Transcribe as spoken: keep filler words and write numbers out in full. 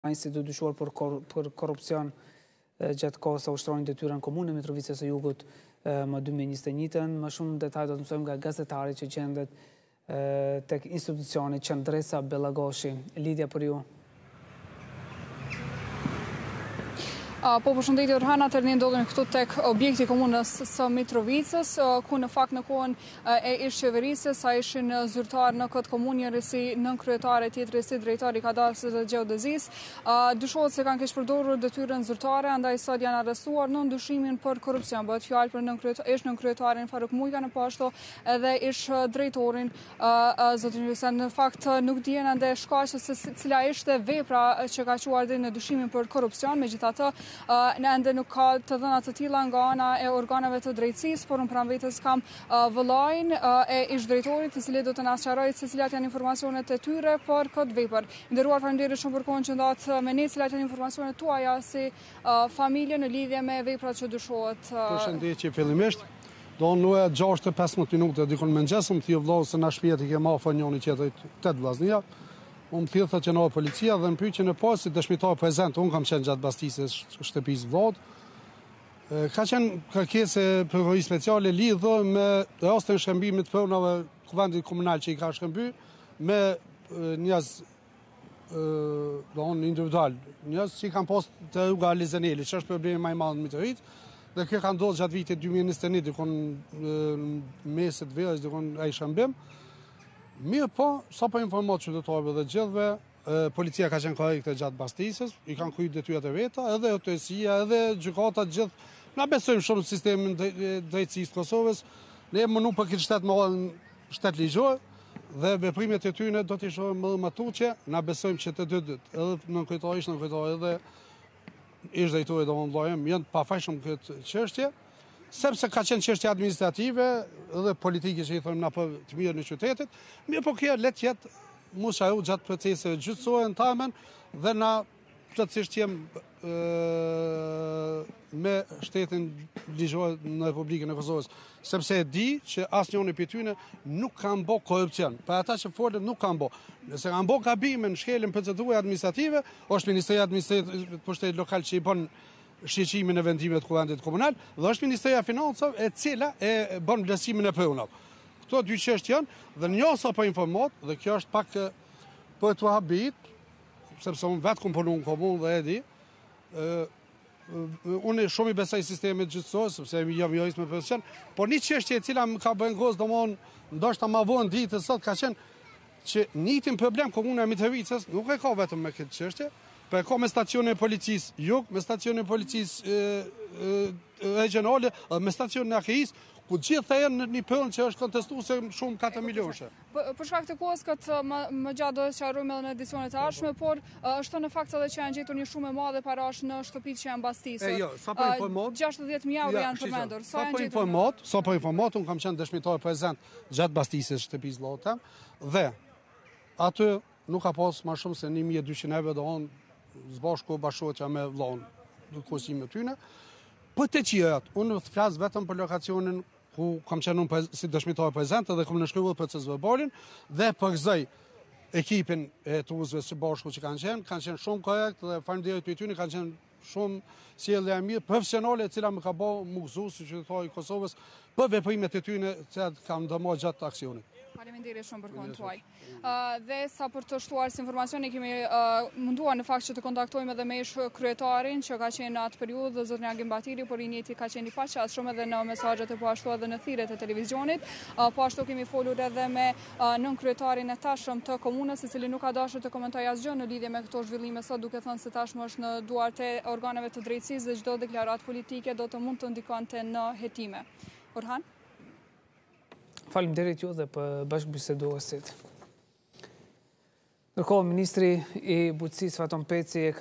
si të dyshuar për, kor për korupcion gjatë kohës së ushtronin detyrën komune Mitrovicës së Jugut më dy mijë e njëzet e njëtën. Më shumë detaj do të mësojmë nga gazetari që gjendet tek institucioni Qendresa Bellagoshi. Lidhja për ju. Po përshëndetje Orhan, atëherë ne ndodhemi këtu tek objekti i komunës së Mitrovicës, ku në fakt në kohën e ish qeverisjes sa ishin zyrtar në këtë komunë, njëri si nën kryetare, tjetri si drejtori i kadastrit dhe gjeodezisë. Dyshohet se kanë keq përdorur detyrën zyrtare, andaj sot janë arrestuar në ndyshimin për korrupsion. Bëhet fjalë për nën kryetarin, ish nën kryetarin Faruk Mujka në poshto edhe ish drejtorin zotin Hysen. Në fakt nuk dihen ende shkaqe se cila ishte vepra që ka quar deri në dyshimin për korrupsion, megjithatë në ende nuk ka të dhëna të tilla nga ana e organeve të drejtësisë, por unë pranë vetes kam vëllain e ish drejtorit, i cili do të na sqarojë se cilat janë informacionet e tyre për këtë vepër. Nderuar, faleminderit shumë për kohën që ndat me ne, cilat janë informacionet tuaja si familje në lidhje me veprat që dyshohet. Përshëndetje fillimisht. Do në gjashtë e pesëmbëdhjetë minuta dikon mëngjes, më thio vëllau se na shtëpia i ke marrë njëri tjetrit tet vllaznia. Unë më thirë thë që në policia dhe më pyqë që në pas si dëshmitar prezent, unë kam qenë gjatë bastisës shtëpisë vllajt. Ka qenë kërkesë prokurori speciale lidhë me rastin shkëmbimit pronave kuvendit komunal që i ka shkëmby me njës do unë individual, njës që i kam pas të rruga Alizeneli, që është problemi më i madh në Mitrovicë. Dhe kjo ka ndodhur gjatë vitit dy mijë e njëzet e një, dikon mesit verës, dikon ai shkëmbim. Mirë po, sa po informat qytetarëve dhe gjithve, policia ka qenë korrekte gjatë bastisës, i kanë kryer detyrat e veta, edhe autorësia, edhe gjykata gjithë. Na besojmë shumë sistemin drejtësisë Kosovës, ne mënu për këtë shtet morën shtet ligjor, dhe veprimet e tyre do të shohim më më tuqe, na besojmë që të dy dytë, edhe në kryetarish, në kryetari edhe ish drejtori do më vllajëm, janë të pafajshëm këtë çështje. Sepse ka qenë çështje administrative dhe politike që i thonë na për të mirë në qytetit, mirë po kjo let jetë mos ajo gjatë proceseve gjyqësore në tamen dhe na plotësisht jem me shtetin ligjor në Republikën e Kosovës, sepse e di që asnjëri prej tyre nuk kanë bë korrupsion. Për ata që folën nuk kanë bë. Nëse kanë bë gabime në shkeljen procedurë administrative, është Ministria Administrative Pushtetit Lokal që i bën shqeqimin e vendimit të kuvendit komunal dhe është Ministria e Financave e cila e bën vlerësimin e pronave. Këto dy çështje janë dhe njësa po informat dhe kjo është pak për të habit, sepse unë vetë kum punu në komunë dhe e di, unë shumë i besoj sistemit gjyqësor, sepse jam jurist me profesion, por një çështje e cila më ka bën gozë domthon ndoshta më vonë ditë sot ka qenë që njëtin problem komuna e Mitrovicës nuk e ka vetëm me këtë çështje. Për ka me stacionin e policisë jug, me stacionin e policisë regionale, me stacionin e A K I-s, ku gjithë janë në një pronë që është kontestuese shumë katër milionë. Për shkak të kohës këtë më gjatë do të sqarojmë edhe në edicionet e ardhshme, por është në fakt edhe që janë gjetur një shumë e madhe parash në shtëpitë që janë bastisur. Jo, sa po informat, gjashtëdhjetë mijë euro janë përmendur. Sa po informat, sa po informat, unë kam qenë dëshmitar prezant gjatë bastisës shtëpisë vllajt dhe aty nuk ka pas më shumë se një mijë e dyqind euro do zbashku bashkëqoja me vllahun në kursimin e tyre. Për të tjerat, unë të flas vetëm për lokacionin ku kam qenë unë si dëshmitar prezant dhe kam nënshkruar proces verbalin dhe përgëzoj ekipin e të uzve së bashku që kanë qenë, kanë qenë shumë korrekt dhe faleminderit për tyre, kanë qenë shumë sjellje e mirë, profesionale e cila më ka bë më gëzuar si qytetari i Kosovës për veprimet e tyre që kanë ndërmarrë gjatë aksionit. Faleminderit shumë për kohën tuaj. Dhe sa për të shtuar si informacione, kemi munduar në fakt që të kontaktojmë edhe me ish kryetarin që ka qenë në atë periudhë, zotin Agim Batiri, por i njëjti ka qenë i paqasshëm edhe në mesazhet e po ashtu edhe në thirrjet e televizionit. Po ashtu kemi folur edhe me nën kryetarin e tashëm të komunës, i cili nuk ka dashur të komentojë asgjë në lidhje me këto zhvillime sot, duke thënë se tashmë është në duart e organeve të drejtësisë dhe çdo deklaratë politike do të mund të ndikonte në hetime. Orhan? Faleminderit ju dhe për bashkëbiseduesit. Ndërkohë, Ministri i Bujqësisë Faton Peci e ka